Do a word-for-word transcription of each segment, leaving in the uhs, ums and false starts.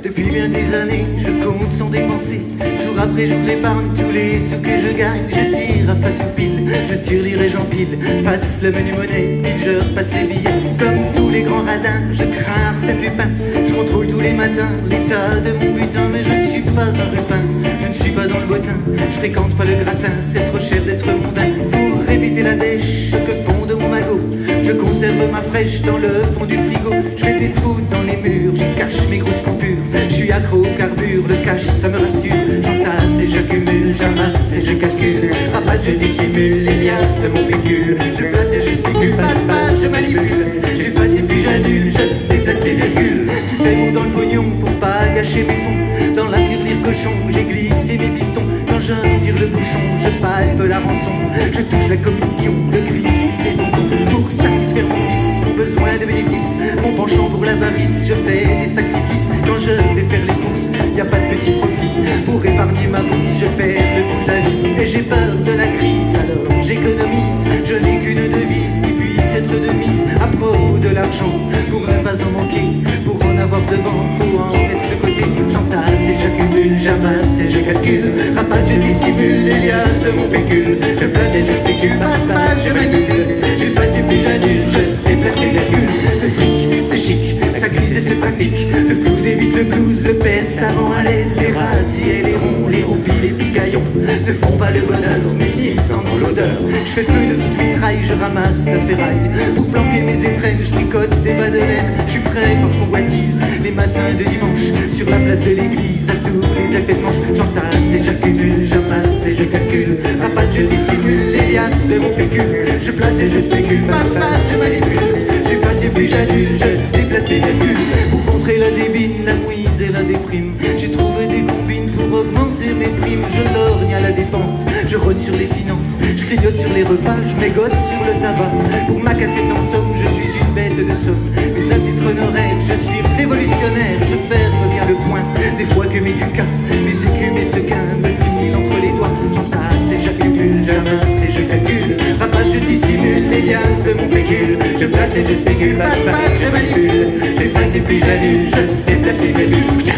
Depuis bien des années, je compte sans dépenser. Jour après jour, j'épargne tous les sous que je gagne. Je tire à face ou pile, je tire lire et j'empile. Face le menu monnaie, puis je repasse les billets. Comme tous les grands radins, je crains Arsène Lupin. Je contrôle tous les matins l'état de mon butin. Mais je ne suis pas un rupin, je ne suis pas dans le bottin. Je fréquente pas le gratin, c'est trop cher d'être mondain. Pour éviter la dèche que fond de mon magot, je conserve ma fraîche dans le fond du frigo. Je fais des trous dans les murs, j'y cache mes grosses coupures. Je suis accro au carbure, le cash ça me rassure. J'entasse et j'accumule, j'amasse et je calcule. Rapace, je dissimule les liasses de mon pécule. Je place et je spécule, passe, passe, je manipule. J'efface et puis j'annule, je déplace les virgules. Tout est bon dans le pognon pour pas gâcher mes fonds. Dans la tirelire cochon, j'ai glissé mes bifetons. Quand je retire le bouchon, je palpe la rançon. Je touche la commission de crise et tontons. Pour satisfaire mon vice, mon besoin de bénéfice, mon penchant pour l'avarice, je fais des sacrifices. Quand je vais faire les courses, y a pas de petit profit. Pour épargner ma bourse, je perds le goût de la vie. Et j'ai peur de la crise, alors j'économise. Je n'ai qu'une devise qui puisse être de mise. À propos de l'argent, pour ne pas en manquer, pour en avoir devant, faut en mettre de côté. J'entasse et j'accumule, j'amasse et je calcule. Rapace, je dissimule les liasses de mon pécule. Je place et je spécule, passe, passe, je manipule. J'efface et puis j'annule, je déplace les virgules. Le fric, c'est chic, ça grise et c'est pratique. Le flouze évite le blues, le pèse, ça rend à l'aise. Les radis et les ronds, les roupies, les picaillons ne font pas le bonheur, mais ils en ont l'odeur. Je fais feu de toute mitraille, je ramasse la ferraille. Pour planquer mes étrennes, je tricote des bas de laine. Je suis prêt par convoitise, les matins de dimanche, sur la place de l'église, à tous les effets de manche. J'entasse et j'accumule, j'amasse et je calcule. Rapace, je dissimule les liasses de mon pécule. Je place et je spécule, passe, passe, je manipule. J'efface et puis j'annule, je déplace les virgules. Pour contrer la débine, la mouise et la déprime, j'ai trouvé des combines pour augmenter mes primes. Je lorgne à la dépense, je rôde sur les finances, je clignote sur les repas, je mégote sur le tabac. Pour ma cassette en somme, je suis une bête de somme. Mais à titre honoraire, je suis révolutionnaire. Je ferme bien le point, des fois que mes ducats, mes écus, mes sequins me filent entre les doigts. J'entasse et j'accumule, j'amasse et je calcule. Rapace, je dissimule les liasses de mon pécule. Je place et je spécule, passe, passe, je manipule. J'efface et puis j'annule, je déplace les virgules.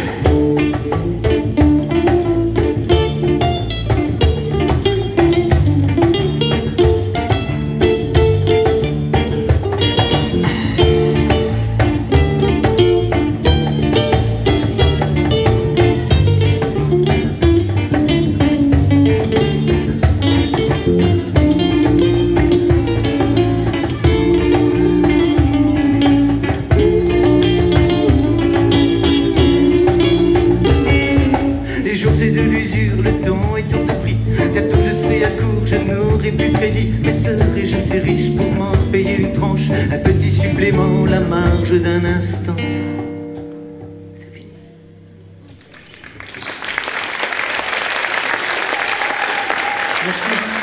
De l'usure, le temps est hors de prix. Bientôt je serai à court, je n'aurai plus de crédit. Mais serais-je assez riche pour m'en payer une tranche, un petit supplément, la marge d'un instant? C'est fini. Merci.